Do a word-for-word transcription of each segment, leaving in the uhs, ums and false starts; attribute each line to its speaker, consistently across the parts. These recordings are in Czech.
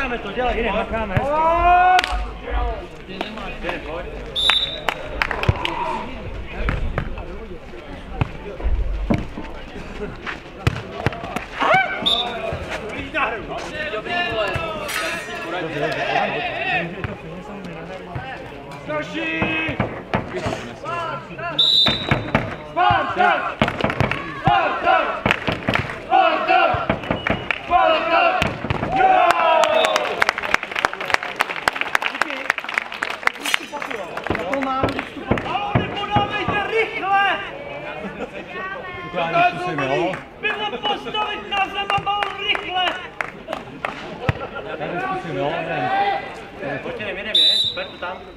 Speaker 1: Makáme to, dělej, jdem, makáme.
Speaker 2: Starší! Spartak! Spartak! Spartak! Spartak! Jo! A oni podávejte rychle! Bylo postavit na zem a balon rychle!
Speaker 1: Já to zkusím, jo?
Speaker 3: Pojďte, jdem, jdem, je? Super, to tam.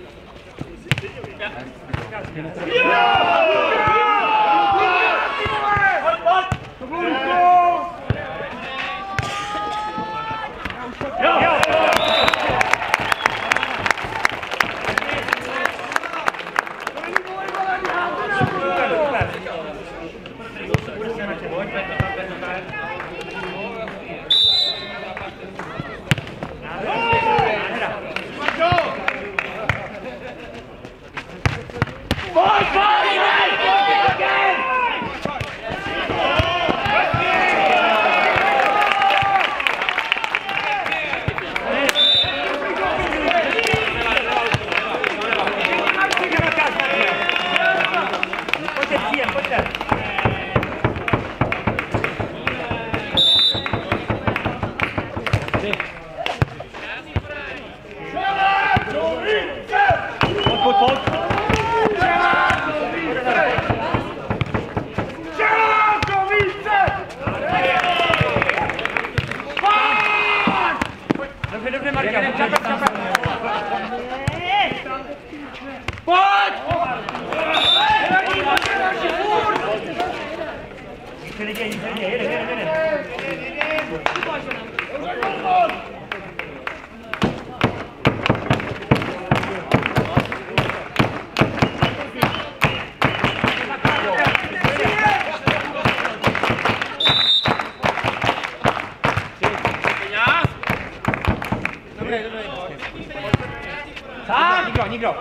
Speaker 1: Nikdo.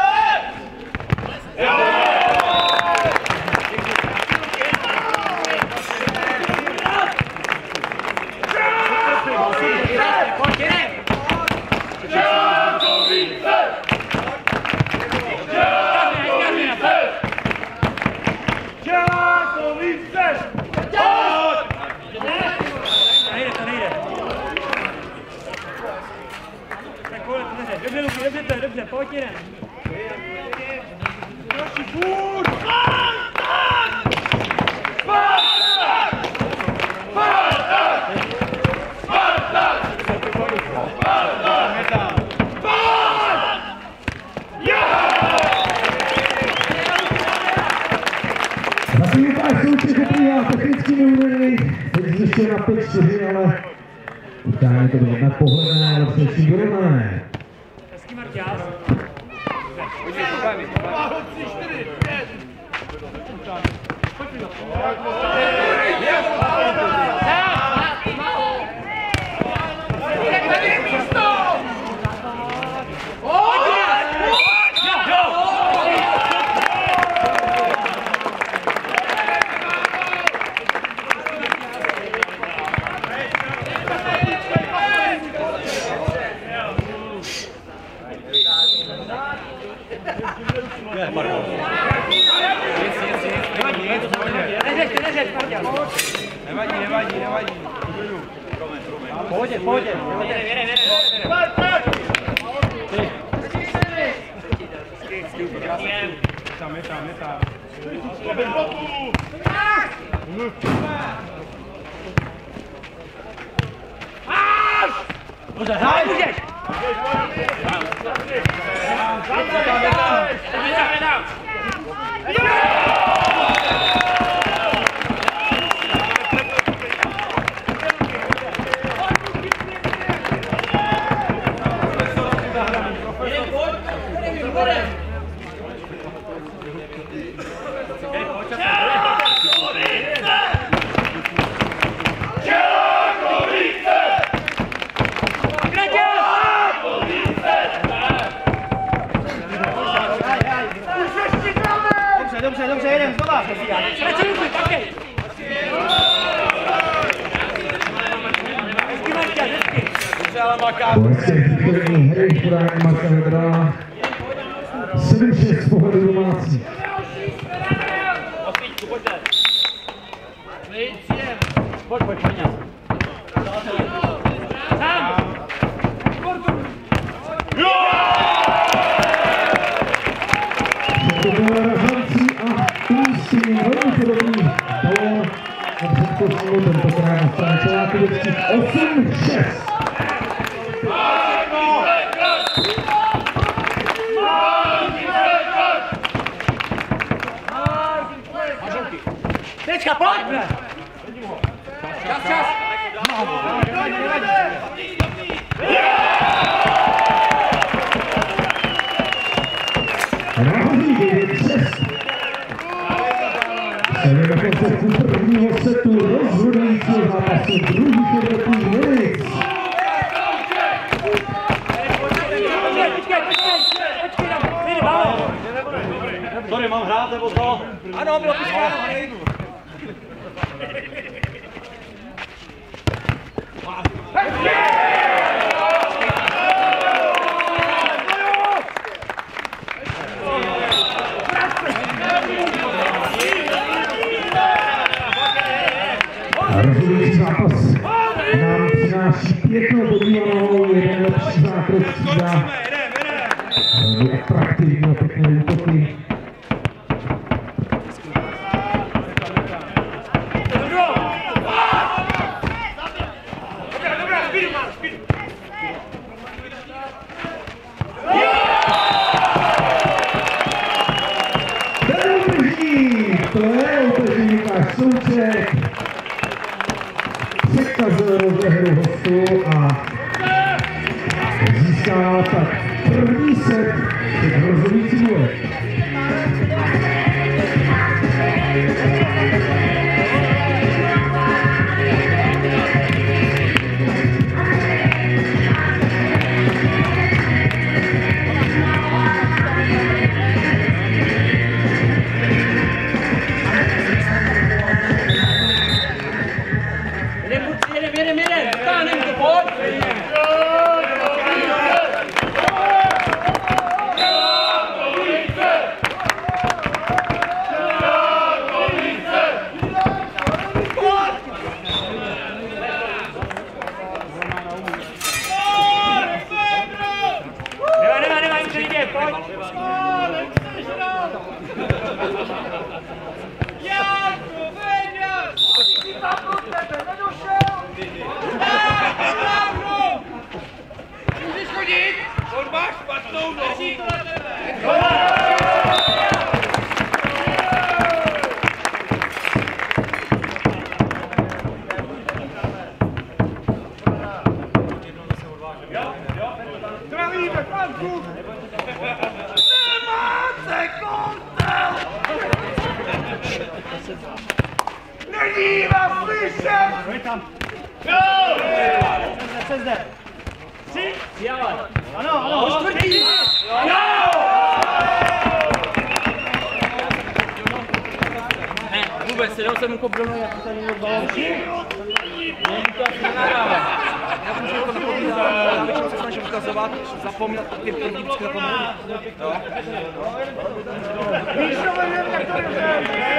Speaker 1: Dobře, dobře, pojď jdem.
Speaker 2: Další furt! Spartak! Spartak! Spartak! Spartak! Spartak! Spartak! Jo!
Speaker 4: Takový tak soutěž oplývá technicky neuvěrný. Teď ještě na pět čtyři, ale utkání to bylo nepohledné, ale především vyrovnané.
Speaker 1: Hezký Marťás.
Speaker 2: tři, čtyři, pět! Nevadí, nevadí, nevadí.
Speaker 1: Pohodě, pohodě.
Speaker 2: Tam je, tam je, tam.
Speaker 1: Dobře, hraj, můžeš! Gracias! Ztrácí ruku, také. Hezky, Marťa, hezky.
Speaker 4: Po hezkém východní hry v podání Marka Hedra sedm šest z pohledu domácí.
Speaker 1: Pojď, pojď, pojď. Sám.
Speaker 4: Předpokládá razancí a ústí velmi podobný balón na předkošímu, tentokrát na straně Čelákovických osm šest.
Speaker 1: Tečka, pojď! Čas, čas!
Speaker 4: Ráhodný devět šest. Stavíme na konceptu prvního setu rozhodujícího zápasu druhých jednotných minut.
Speaker 3: Sorry, mám hrát nebo to?
Speaker 1: Ano, bylo pískáno.
Speaker 4: Rozhodující zápas nám přináší pěknou podívanou, jeden lepší zákrok střídá. Velmi atraktivní a pěkné útoky. Ten udrží, to je udrží Lukáš Souček. Překazil rozehru hostů a získává tak první set před rozhodující duel.
Speaker 1: Jedem, jedem, jedem! Stánem to, pojď! Nemá, nemá, nemá, nic nejde, pojď!
Speaker 2: On má špatnou nohu. Zdravíme, Franku! Nemáte kontel! Není vás slyšet!
Speaker 1: Pojď tam!
Speaker 2: Jo!
Speaker 1: Co zde? Tři? Fiala.
Speaker 2: Ano, ano.
Speaker 1: Po čtvrtý!
Speaker 2: Jo!
Speaker 1: Ne, vůbec, jenom jsem mu koblil, jak to tady měl balón. Není to asi nenárává. Já jsem si to nepovídal, já většinou se snažím ukazovat, zapomněl, ty první vždycky zapomněl.
Speaker 2: Víš, co nevím, jak to je.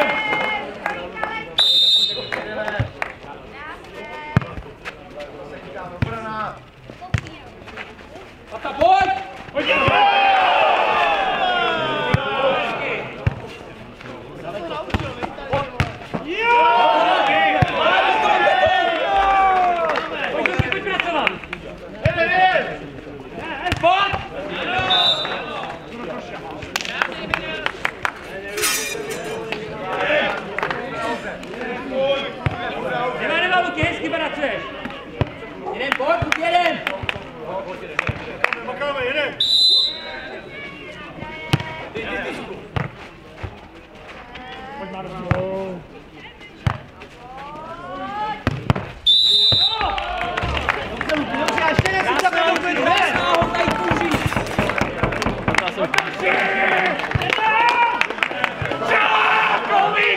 Speaker 1: Pata, pojď!
Speaker 2: Pojď!
Speaker 1: Nemá, nemá, Luky, hezky pracuješ. Jeden, pojď, Luky, jeden.
Speaker 2: Makáme, jeden. Pojď, Marko.
Speaker 1: Ještě nesmí zapomenout, že je náhod tady kůží.
Speaker 2: Čelákovice!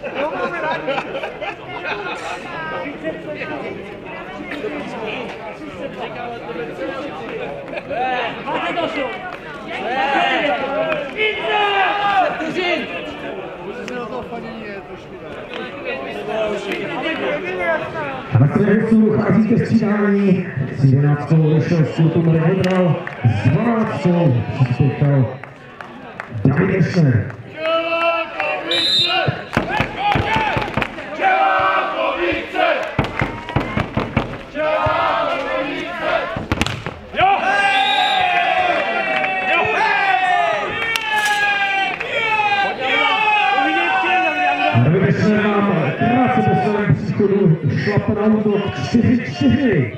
Speaker 4: A na straně hostů chází ke střídání. S jedenáctkou vyšel z kultu Marek Hodral, s dvanáctkou přispěchal David Ešner. David Ešner nám krátce po svém příchodu šlape na útok čtyři čtyři.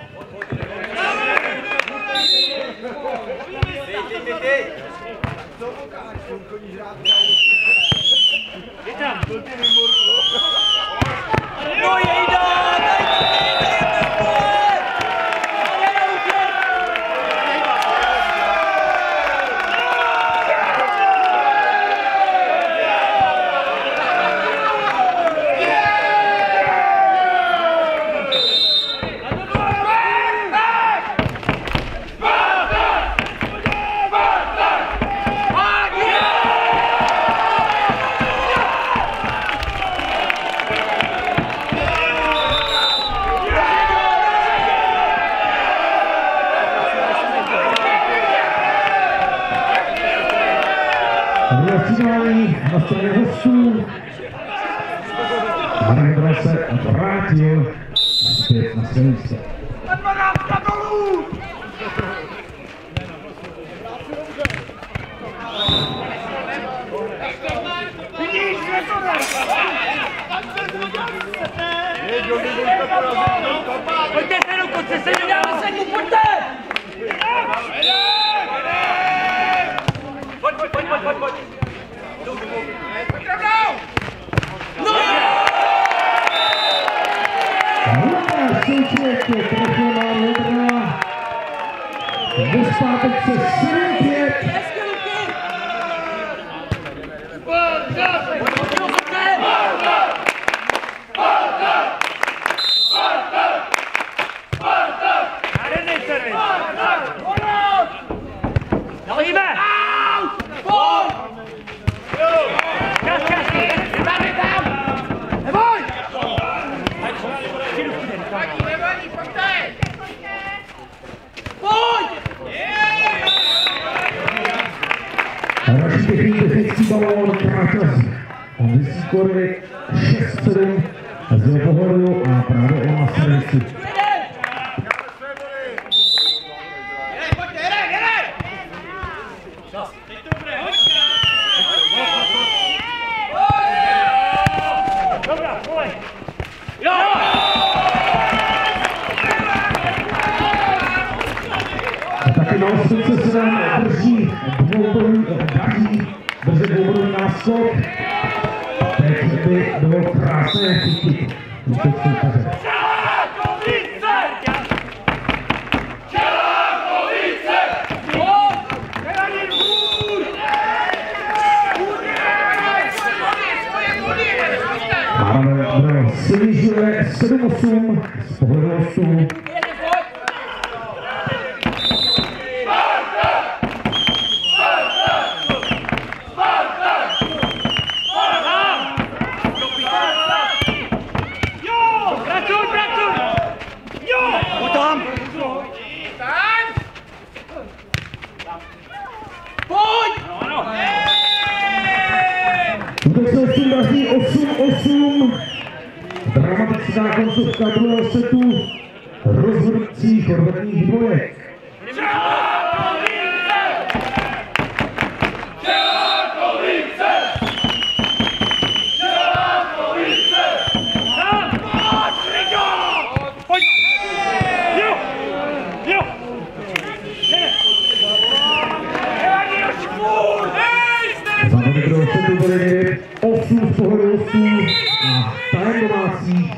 Speaker 4: Rozstřídání na straně hostů. Marek Hodral se vrátil zpět na své místo.
Speaker 2: Pojďte se do konce, se nedáme se mu, pojďte! Pojď, pojď, pojď, pojď, pojď, pojď!
Speaker 4: Lukáš Souček trefil na Hodra. Ve zpátečce sedm pět. Další pěkný defekcí balón Kratos. On vysí skory šest sedm z jeho pohledu a právě on na servisu. Taky na osmce se nám drží dvoubodový, daří držet dvoubodový náskok. Teď by bylo krásné chytit útok soupeře. Pavel snižuje sedm osm z pohledu hostů. Útok se hostům daří osm osm. Dramatická koncovka druhého setu rozhodujících odvetných dvojek. Závodek druhého setu bude devět osm z pohledu hostů a tajem domácích.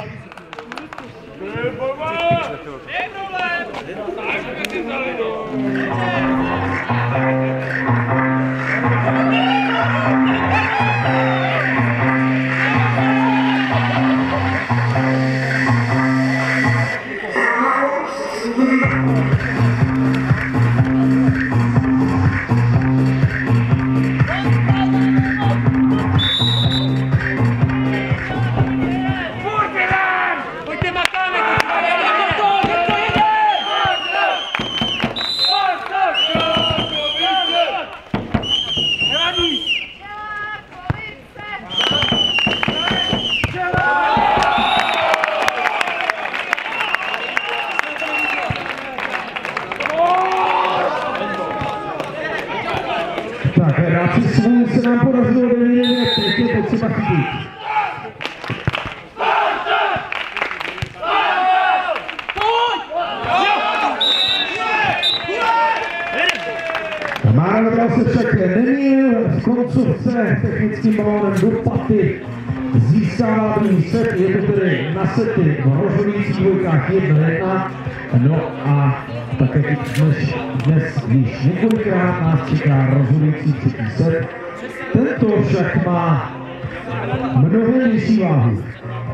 Speaker 4: koncovce technickým balónem do paty získává druhý set, je to tedy na sety v rozhodujících dvojkách jedna jedna. No a tak jak dnes, dnes již několikrát nás čeká rozhodující třetí set. Tento však má mnohem nižší váhu.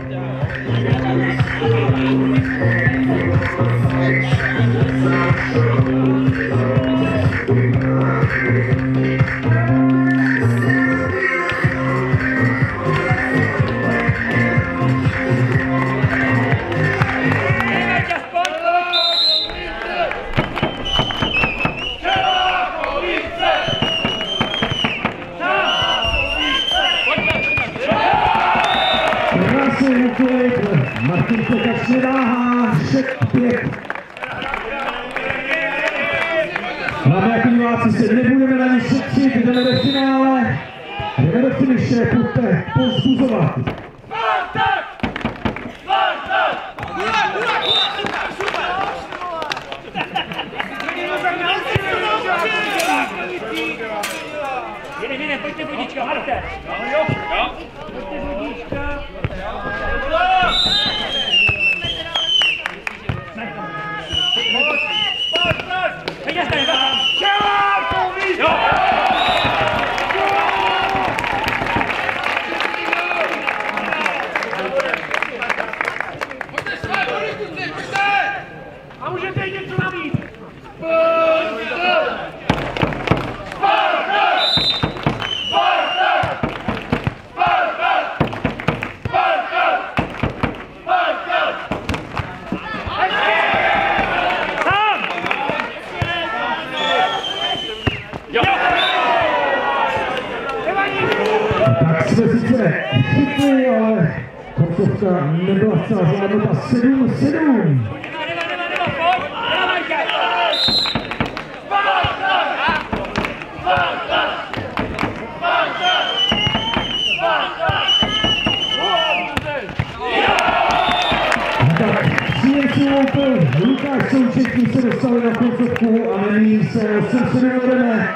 Speaker 4: Martin Pekač neváhá, šest pět. Máme jako diváci se nebudeme na ně šetřit, jdeme do finále, jdeme do finiše, pojďte povzbuzovat.
Speaker 2: Jede, jede, pojďte vodička, Marte. Pojďte vodička. A můžete jít něco navíc.
Speaker 4: Tak jsme sice chytli, ale koncovka nebyla zcela zvládnuta. sedm sedm. Lukáš Součeký se dostali na koncovku a nyní se osm sedm vedeme.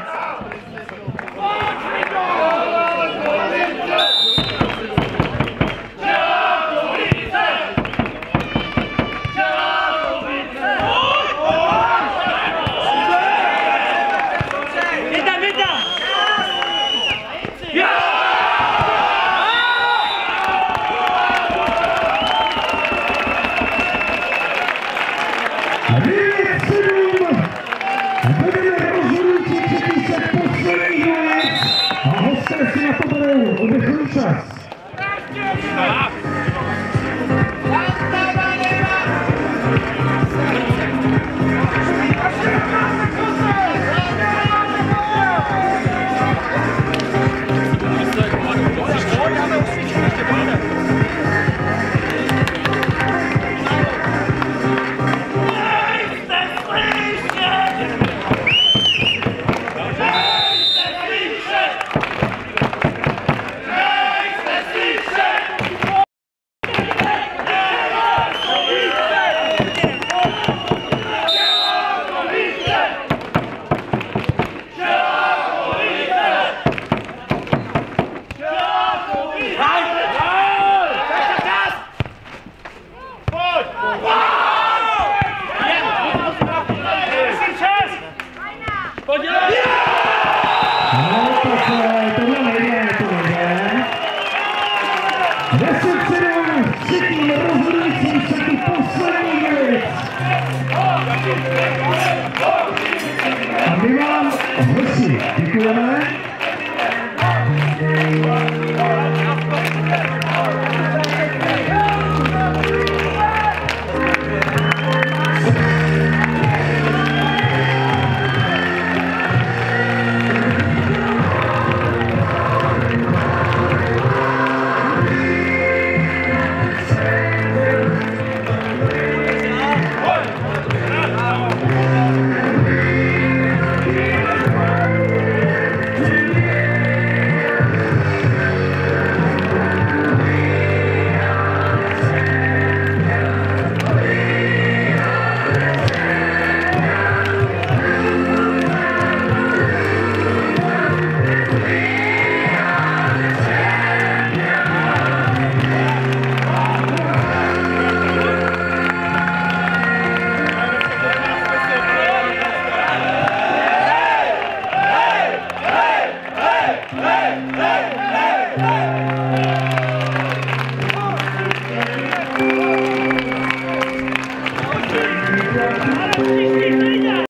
Speaker 4: Čas. A my vám hoši děkujeme.